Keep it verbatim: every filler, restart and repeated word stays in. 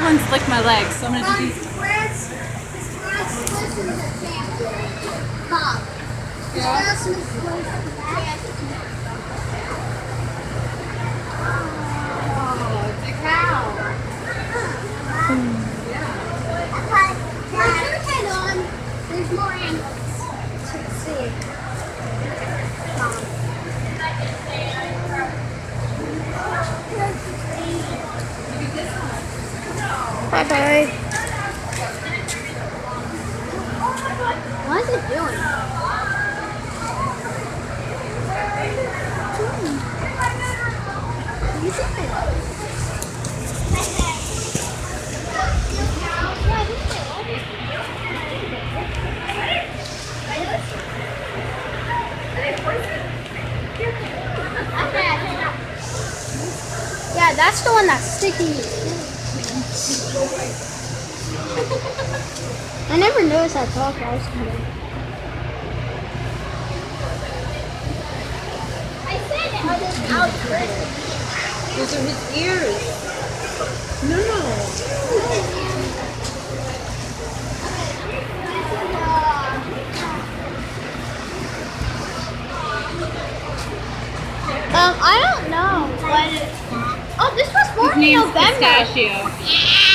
one's licked my legs, so I'm gonna do these. There's more animals to see. Bye bye. What is it doing? You think they love it? Yeah, that's the one that's sticky. I never noticed that talk I was coming. I said it was his out. Those are his ears. No, no. Um, I don't know what. Oh, this was born in November. Pistachio.